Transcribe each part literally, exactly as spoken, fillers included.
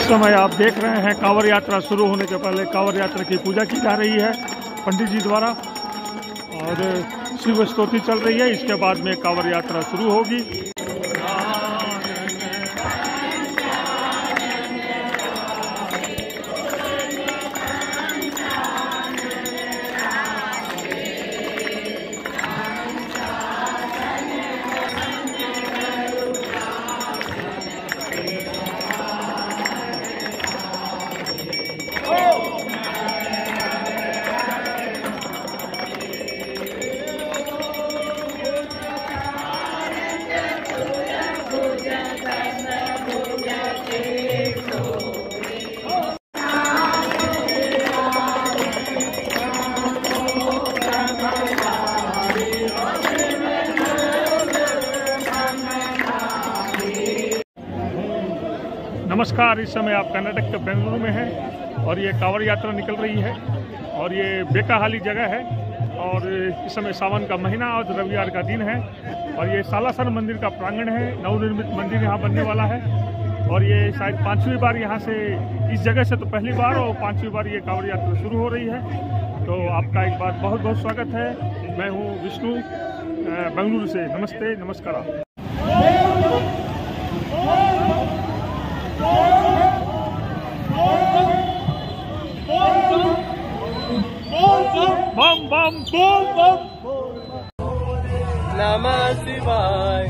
समय आप देख रहे हैं कांवड़ यात्रा शुरू होने के पहले कांवड़ यात्रा की पूजा की जा रही है पंडित जी द्वारा और शिव स्तुति चल रही है। इसके बाद में कांवड़ यात्रा शुरू होगी। नमस्कार, इस समय आप कर्नाटक के बेंगलुरु में हैं और ये कांवड़ यात्रा निकल रही है और ये बेकाहाली जगह है और इस समय सावन का महीना और रविवार का दिन है और ये सालासर मंदिर का प्रांगण है। नवनिर्मित मंदिर यहाँ बनने वाला है और ये शायद पांचवी बार यहाँ से इस जगह से तो पहली बार और पांचवी बार ये कांवड़ यात्रा शुरू हो रही है। तो आपका एक बार बहुत बहुत स्वागत है। मैं हूँ विष्णु बेंगलुरु से। नमस्ते, नमस्कार। बम बम बोल बम नमः शिवाय।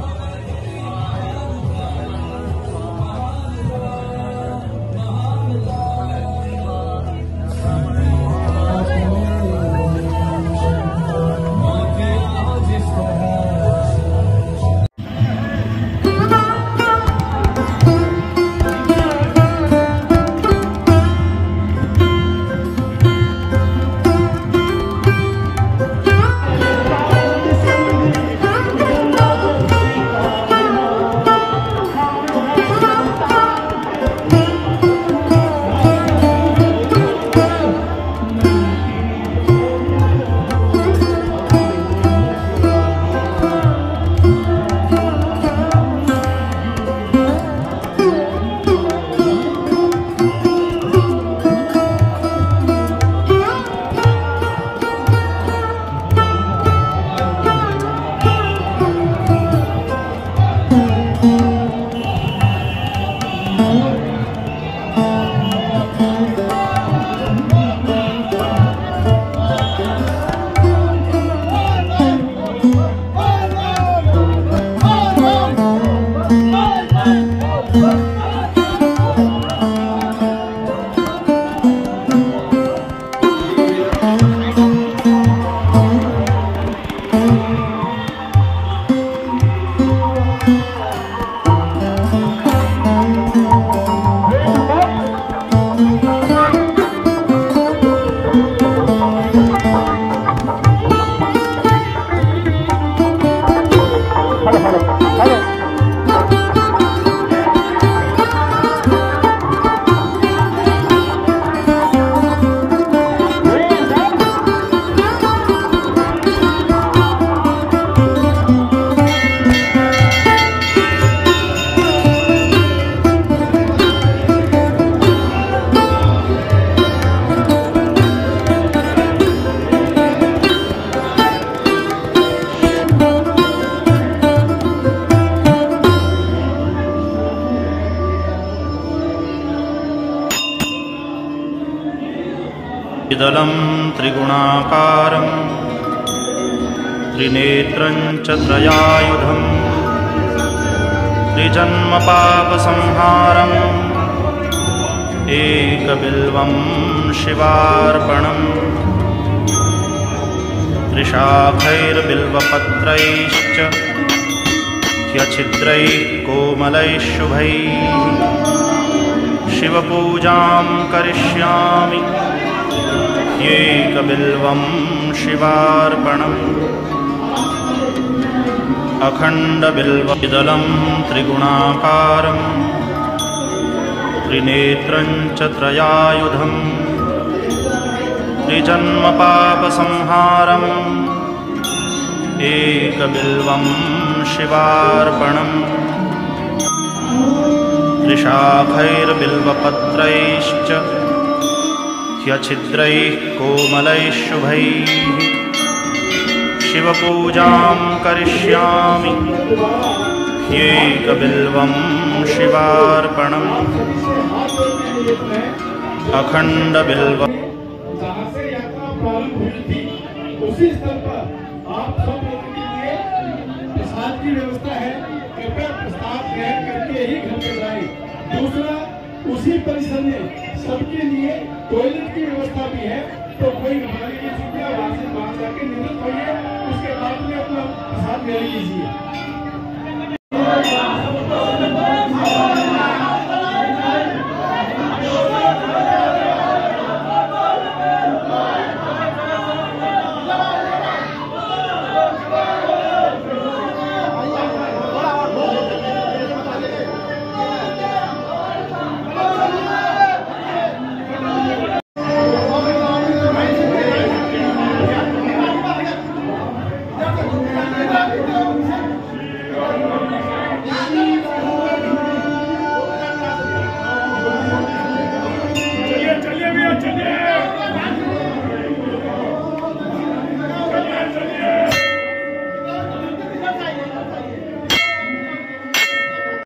दलं त्रिगुणाकारं त्रिनेत्रं च त्रयायुधं त्रिजन्मपापसंहारम् एकबिल्वं शिवार्पणम् त्रिशाखैर्बिल्वपत्रैश्च ह्यच्छिद्रैः कोमलैः शुभैः शिवपूजां करिष्यामि एकबिल्वं शिवार्पणम् अखण्डबिल्वदलं त्रिगुणाकारं त्रिनेत्रं च त्रयायुधं त्रिजन्मपापसंहारम् एकबिल्वं शिवार्पणम् त्रिशाखैर्बिल्वपत्रैश्च ह्यच्छिद्रैः कोमलैः शुभैः शिवपूजां करिष्यामि ह्येकबिल्वं शिवार्पणम् अखंडबिल्व। जहाँ से यात्रा प्रारंभ हुई थी उसी स्थल पर आप सब लोगों के लिए प्रसाद की व्यवस्था है, कृपया प्रसाद ग्रहण करके ही घर पे जाए। दूसरा, उसी परिसर में सबके लिए टॉयलेट की व्यवस्था भी है, तो कोई हमारे लिए वहां से बाहर जाके निवृत्त होइए, उसके बाद में अपना प्रसाद ग्रहण कीजिए।